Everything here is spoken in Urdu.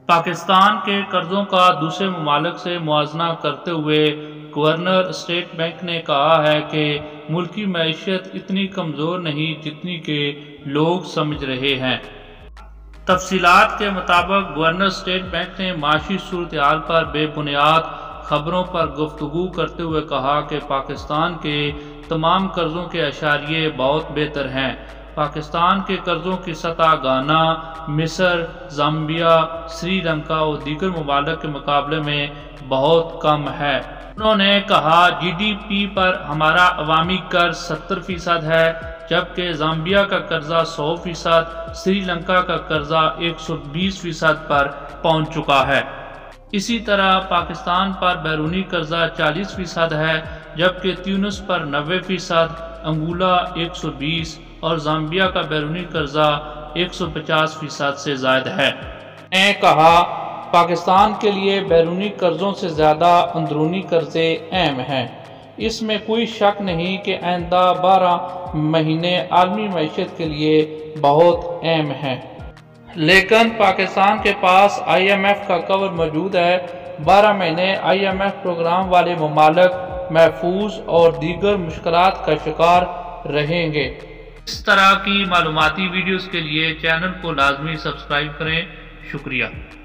پاکستان کے قرضوں کا دوسرے ممالک سے موازنہ کرتے ہوئے گورنر اسٹیٹ بینک نے کہا ہے کہ ملکی معیشت اتنی کمزور نہیں جتنی کہ لوگ سمجھ رہے ہیں۔ تفصیلات کے مطابق گورنر اسٹیٹ بینک نے معاشی صورتحال پر بے بنیاد خبروں پر گفتگو کرتے ہوئے کہا کہ پاکستان کے تمام قرضوں کے اشاریے بہت بہتر ہیں۔ پاکستان کے قرضوں کی سطح گانا، مصر، زامبیا، سری لنکا اور دیگر ممالک کے مقابلے میں بہت کم ہے۔ انہوں نے کہا جی ڈی پی پر ہمارا عوامی قرض 70% ہے، جبکہ زامبیا کا قرضہ 100%، سری لنکا کا قرضہ 120% پر پہنچ چکا ہے۔ اسی طرح پاکستان پر بیرونی قرضہ 40% ہے، جبکہ تیونس پر 90%، انگولا 120% اور زامبیا کا بیرونی قرضہ 150% سے زائد ہے۔ انہوں نے کہا پاکستان کے لیے بیرونی قرضوں سے زیادہ اندرونی قرضے اہم ہیں۔ اس میں کوئی شک نہیں کہ آئندہ 12 مہینے عالمی معیشت کے لیے بہت اہم ہیں۔ لیکن پاکستان کے پاس آئی ایم ایف کا کور موجود ہے۔ 12 مہینے آئی ایم ایف پروگرام والے ممالک محفوظ اور دیگر مشکلات کا شکار رہیں گے۔ اس طرح کی معلوماتی ویڈیوز کے لیے چینل کو لازمی سبسکرائب کریں۔ شکریہ۔